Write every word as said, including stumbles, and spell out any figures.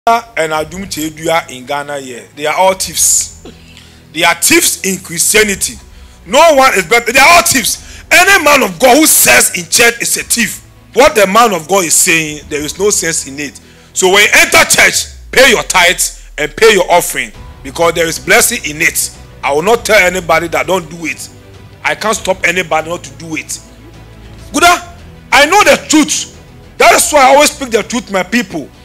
and Adum Chedua in Ghana here. They are all thieves. They are thieves in Christianity. No one is better. They are all thieves. Any man of God who says in church is a thief. What the man of God is saying, there is no sense in it. So when you enter church, pay your tithes and pay your offering, because there is blessing in it. I will not tell anybody that don't do it. I can't stop anybody not to do it. Good, I know the truth. That is why I always speak the truth, my people.